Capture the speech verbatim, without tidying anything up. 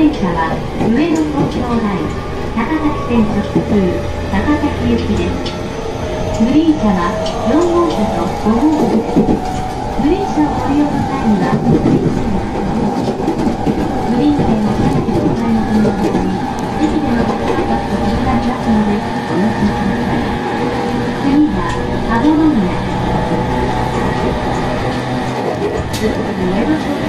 電車は上野東京ライン高崎線直通高崎行きです。グリーン車はよん号車とご号車です。グリーン車をご利用の際にはグリーン車グリーン券をかなりお買い求めのために駅でのご利用が広がりますのでご了承ください。次は羽宮。The River